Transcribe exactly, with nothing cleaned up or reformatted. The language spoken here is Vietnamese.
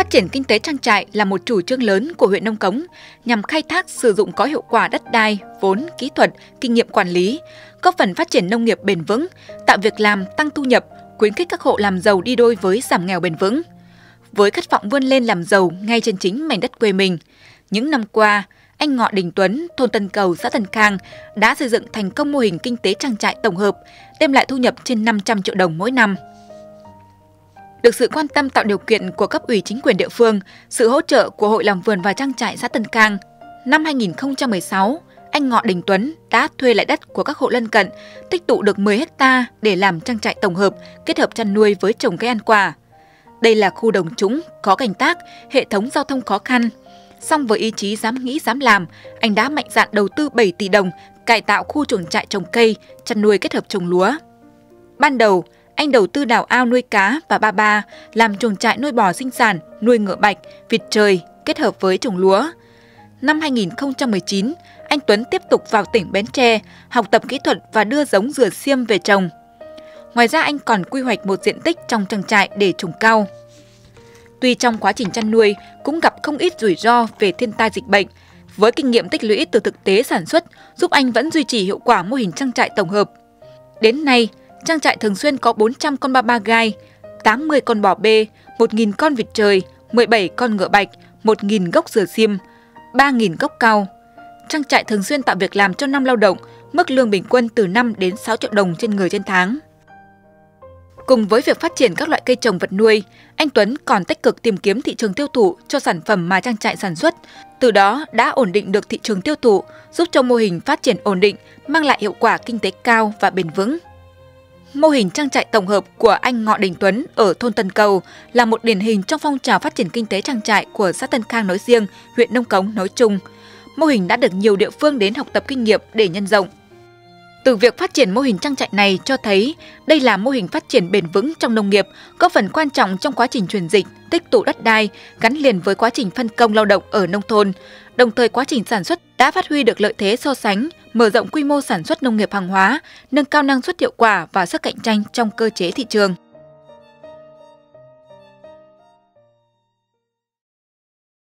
Phát triển kinh tế trang trại là một chủ trương lớn của huyện Nông Cống nhằm khai thác sử dụng có hiệu quả đất đai, vốn, kỹ thuật, kinh nghiệm quản lý, góp phần phát triển nông nghiệp bền vững, tạo việc làm, tăng thu nhập, khuyến khích các hộ làm giàu đi đôi với giảm nghèo bền vững. Với khát vọng vươn lên làm giàu ngay trên chính mảnh đất quê mình, những năm qua, anh Ngọ Đình Tuấn, thôn Tân Cầu, xã Tân Khang đã xây dựng thành công mô hình kinh tế trang trại tổng hợp, đem lại thu nhập trên năm trăm triệu đồng mỗi năm. Được sự quan tâm tạo điều kiện của cấp ủy chính quyền địa phương, sự hỗ trợ của Hội làm vườn và trang trại xã Tân Khang, năm hai nghìn không trăm mười sáu, anh Ngọ Đình Tuấn đã thuê lại đất của các hộ lân cận, tích tụ được mười héc ta để làm trang trại tổng hợp, kết hợp chăn nuôi với trồng cây ăn quả. Đây là khu đồng trũng, có canh tác, hệ thống giao thông khó khăn. Song với ý chí dám nghĩ dám làm, anh đã mạnh dạn đầu tư bảy tỷ đồng cải tạo khu chuồng trại trồng cây, chăn nuôi kết hợp trồng lúa. Ban đầu, anh đầu tư đào ao nuôi cá và ba ba, làm chuồng trại nuôi bò sinh sản, nuôi ngựa bạch, vịt trời kết hợp với trồng lúa. Năm hai nghìn không trăm mười chín, anh Tuấn tiếp tục vào tỉnh Bến Tre, học tập kỹ thuật và đưa giống dừa xiêm về trồng. Ngoài ra anh còn quy hoạch một diện tích trong trang trại để trồng cau. Tuy trong quá trình chăn nuôi cũng gặp không ít rủi ro về thiên tai dịch bệnh, với kinh nghiệm tích lũy từ thực tế sản xuất giúp anh vẫn duy trì hiệu quả mô hình trang trại tổng hợp. Đến nay, trang trại thường xuyên có bốn trăm con ba ba gai, tám mươi con bò bê, một nghìn con vịt trời, mười bảy con ngựa bạch, một nghìn gốc dừa xiêm, ba nghìn gốc cau. Trang trại thường xuyên tạo việc làm cho năm lao động, mức lương bình quân từ năm đến sáu triệu đồng trên người trên tháng. Cùng với việc phát triển các loại cây trồng vật nuôi, anh Tuấn còn tích cực tìm kiếm thị trường tiêu thụ cho sản phẩm mà trang trại sản xuất, từ đó đã ổn định được thị trường tiêu thụ, giúp cho mô hình phát triển ổn định, mang lại hiệu quả kinh tế cao và bền vững. Mô hình trang trại tổng hợp của anh Ngọ Đình Tuấn ở thôn Tân Cầu là một điển hình trong phong trào phát triển kinh tế trang trại của xã Tân Khang nói riêng, huyện Nông Cống nói chung. Mô hình đã được nhiều địa phương đến học tập kinh nghiệm để nhân rộng. Từ việc phát triển mô hình trang trại này cho thấy đây là mô hình phát triển bền vững trong nông nghiệp, có phần quan trọng trong quá trình chuyển dịch, tích tụ đất đai, gắn liền với quá trình phân công lao động ở nông thôn. Đồng thời quá trình sản xuất đã phát huy được lợi thế so sánh, mở rộng quy mô sản xuất nông nghiệp hàng hóa, nâng cao năng suất hiệu quả và sức cạnh tranh trong cơ chế thị trường.